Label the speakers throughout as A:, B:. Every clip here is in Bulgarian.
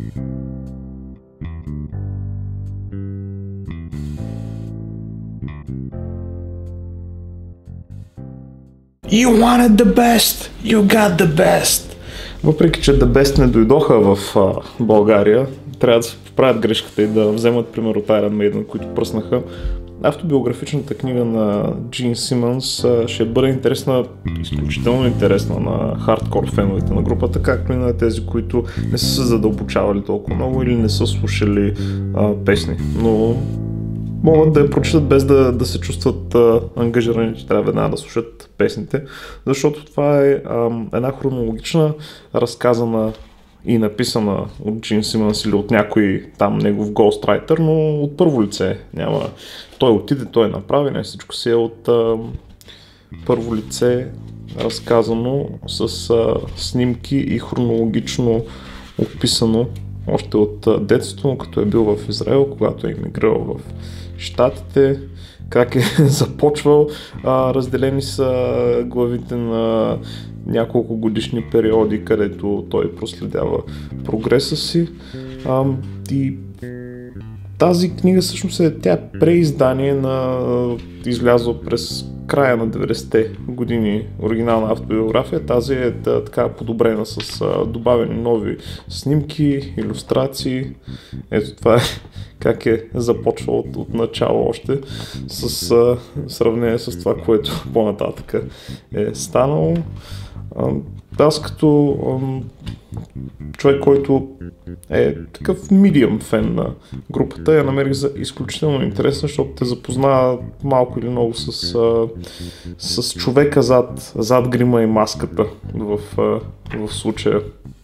A: You wanted the best, you got the best. Въпреки че The Best не дойдоха в България, трябва да се поправят грешката и да вземат пример от Iron Maiden, които пръснаха. Автобиографичната книга на Джин Симънс ще бъде интересна, изключително интересна на хардкор феновете на групата, както и на тези, които не са се задълбочавали толкова много или не са слушали песни. Но могат да я прочитат без да се чувстват ангажирани, че трябва веднага да слушат песните, защото това е една хронологична, разказана и написана от Джин Симънс или от някой там негов ghostwriter, но от първо лице. Няма. Той отиде, той направи, не всичко си е от първо лице разказано с снимки и хронологично описано още от детството, като е бил в Израел, когато е емигрирал в Щатите, как е започвал, разделени са главите на няколко годишни периоди, където той проследява прогреса си. И тази книга всъщност тя е преиздание на излязла през края на 90-те години оригинална автобиография. Тази е така подобрена с добавени нови снимки, илюстрации. Ето това е как е започвал от начало още с сравнение с това, което по-нататък е станало. Аз като човек, който е такъв medium фен на групата, я намерих за изключително интересна, защото те запозна малко или много с човека зад грима и маската в случая.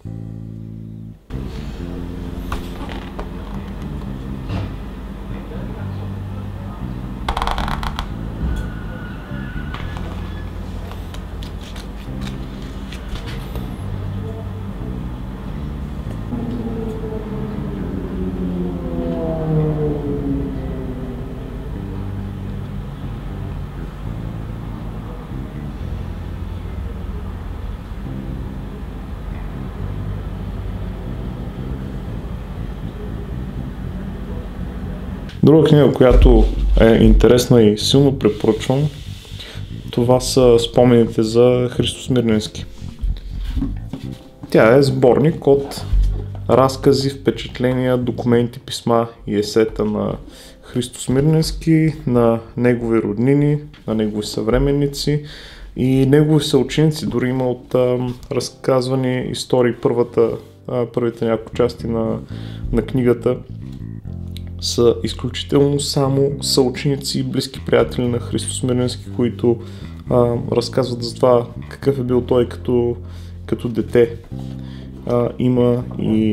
A: Друга книга, която е интересна и силно препоръчвам, това са спомените за Христо Смирненски. Тя е сборник от разкази, впечатления, документи, писма и есета на Христо Смирненски, на негови роднини, на негови съвременници и негови съученици. Дори има от разказвани истории, първите няколко части на книгата са изключително само съученици и близки приятели на Христо Смирненски, които разказват за това какъв е бил той като дете. Има и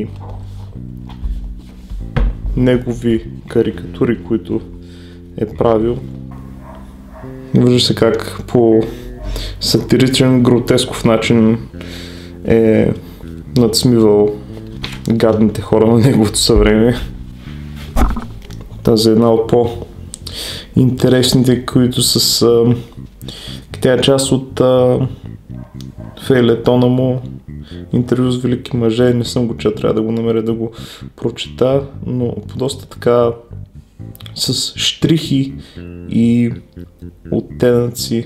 A: негови карикатури, които е правил. Вижда се как по сатиричен, гротесков начин е надсмивал гадните хора на неговото съвремие. Тази е една от по-интересните, които тя е част от фейлетона му интервю с велики мъже. Не съм го чел, трябва да го намеря да го прочета, но по доста така с щрихи и оттенъци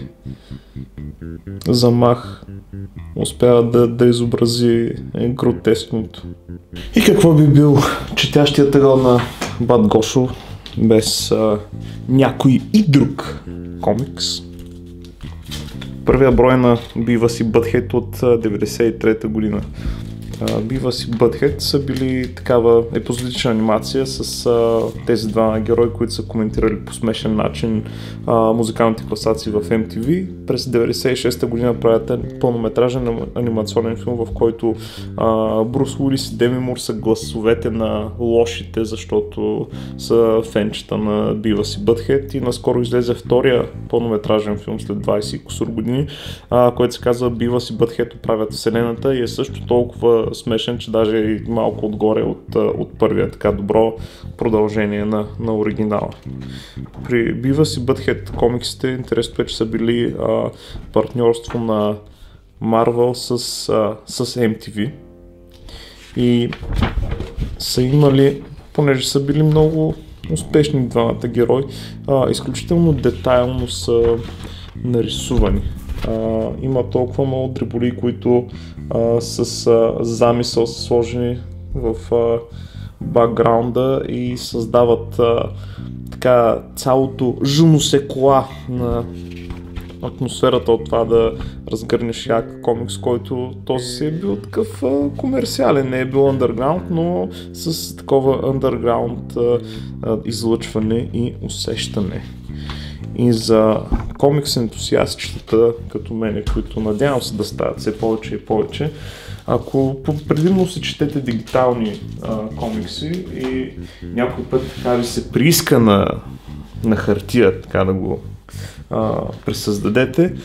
A: замах успява да изобрази гротескното. И какво би бил четящият ъгъл на Бат Гошо без някой и друг комикс? Първия брой на Бивъс и Бътхед от 1993 година. Бивъс и Бътхед са били такава епизодична анимация с тези два герои, които са коментирали по смешен начин музикалните класации в MTV. През 1996 година правят пълнометражен анимационен филм, в който Брус Уилис и Деми Мур са гласовете на лошите, защото са фенчета на Бивъс и Бътхед, и наскоро излезе втория пълнометражен филм след 20 и кусур години, който се казва Бивъс и Бътхед оправят вселената, и е също толкова смешен, че даже и малко отгоре от първия, така добро продължение на оригинала. При Бивъс и Бътхед комиксите интересното е, че са били партньорство на Marvel с MTV, и са имали, понеже са били много успешни двамата герои, изключително детайлно са нарисувани. Има толкова много дреболии, които с замисъл са сложени в бакграунда и създават така цялото je ne sais quoi на атмосферата от това да разгърнеш як комикс, който този си е бил такъв комерциален, не е бил underground, но с такова underground излъчване и усещане. И за комикс ентусиастчетата като мене, които надявам се да стават все повече и повече, ако предимно се четете дигитални комикси и някой път така ви се прииска на хартия, така да го пресъздадете,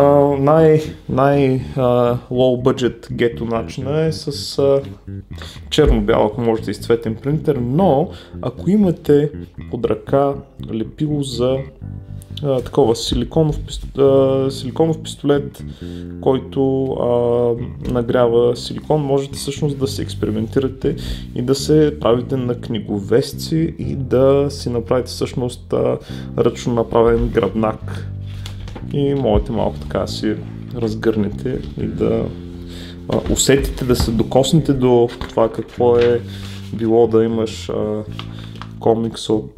A: low budget гето начина е с черно-бял, ако можете, и с цветен принтер, но ако имате под ръка лепило за такова силиконов пистолет, който нагрява силикон, можете всъщност да се експериментирате и да се правите на книговесци и да си направите всъщност ръчно направен гръбнак. И можете малко така си разгърнете и да усетите, да се докоснете до това какво е било да имаш комикс от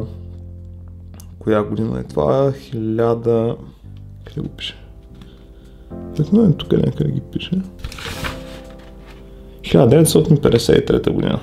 A: коя година е това? 1000... Къде го пише? Тук някъде ги пише. 1953 година.